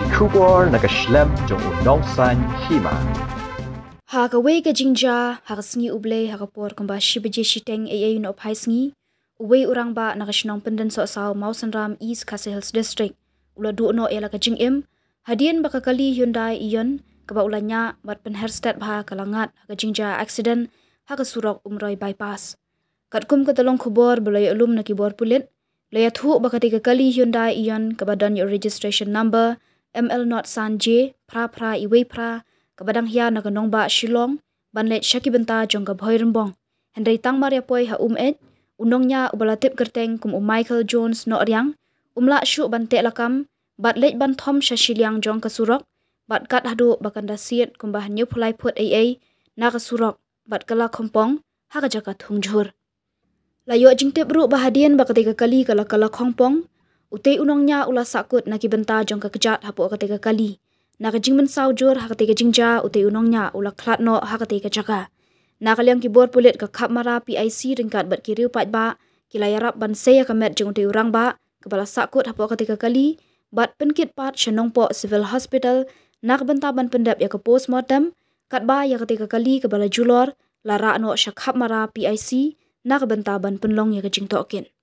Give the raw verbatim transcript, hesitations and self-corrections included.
Kubor nakaslem jong unong san Hima. Ha ka wei ka jingja ha ka sngi uble ha ka por kamba shibaje shiteng ay ay no pai sngi uwe urang ba nakashnong pendan so saw Mausan Ram East Khasi Hills District ula du no ela ka jing im hadien ba ka kali Hyundai ion ka ba ulanya bat Pynher Sted ba kalangat ha ka jingja accident ha ka Surok umroi bypass kat kum ka talong khubor belai ulum na kibor pulit laya thu ba ka tiga kali Hyundai ion ka ba don your registration number M L not san J pra pra iwe pra kabadang hiya na kanong ba Shillong banlet syaki benta jong ka bhoy rembong hendai tang maria poi ha um et Nongñiah ubalatip kerteng kum um Michael Jones no riang umla syu bante lakam bat let ban thom shashiliang jong ka Surok bat kat hadu bakanda Sied kum bah new pulai Phut ai ai na ka Surok bat kala khompong ha ka Jaka Thung Jhur layo jingtip ru bahadian bakatiga kali kala kala khompong utei Nongñiah ula sakut na ki benta jong ka kejat hapo katiga kali Nakajing men saw Jhur ha katika jingja utei Nongñiah ula Khlad no ha katika Jaka. Nakaliang kibor pulit ka kap mara P I C ringkat bat kiriu pat ba kilayarap ban seya kamet jeng utei urang ba kepala sakut hapo katika kali bat penkit pat shenong po civil hospital nak benta ban pendap ya ke postmortem kat ba ya katika kali kebala julor lara no syakap mara P I C nak benta ban penlong ya ke jing tokin.